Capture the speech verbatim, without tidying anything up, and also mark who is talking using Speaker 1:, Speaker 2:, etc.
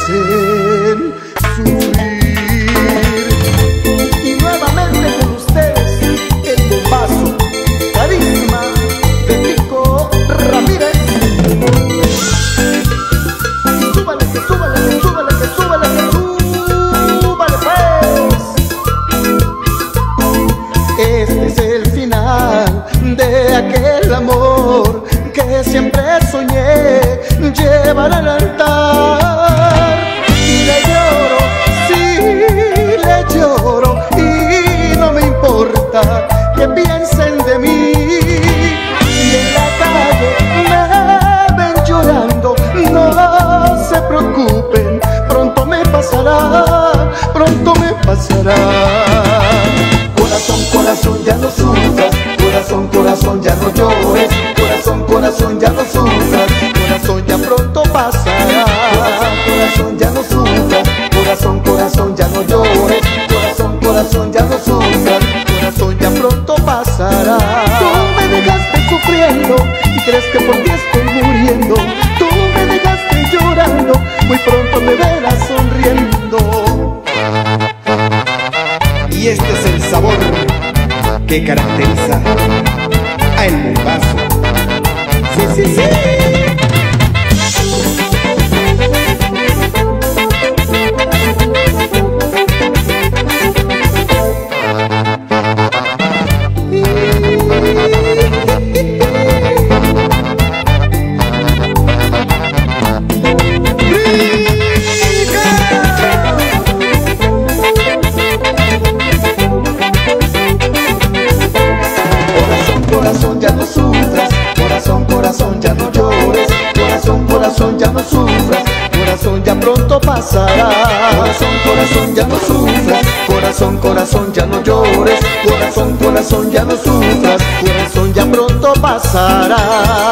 Speaker 1: hacen sufrir. Y nuevamente con ustedes el bombazo, carisma de Nico Ramírez. Súbale, que súbale, que súbale, que súbale, que súbale pues. Este es el final de aquel amor que siempre soñé llevar al altar. Y le lloro, sí, le lloro, y no me importa que piensen de mí. Y en la calle me ven llorando, no se preocupen, pronto me pasará, pronto me pasará. Corazón, corazón, ya no sufras, corazón, corazón, ya no llores, corazón, corazón, ya no sufras, corazón, ya pronto pasará. Corazón, corazón, ya no sufras, corazón, corazón, ya no llores, corazón, corazón, ya no sufras, corazón, ya pronto pasará. Tú me dejaste sufriendo y crees que por ti estoy muriendo. Tú me dejaste llorando, muy pronto me verás sonriendo.
Speaker 2: Y este es el sabor que caracteriza a El Bombazo. Sí, sí, sí.
Speaker 1: Corazón, ya no sufras, corazón, corazón, ya no llores, corazón, corazón, ya no sufras, corazón, ya pronto pasará. Corazón, corazón, ya no sufras, corazón, corazón, ya no llores, corazón, corazón, ya no sufras, corazón, ya pronto pasará.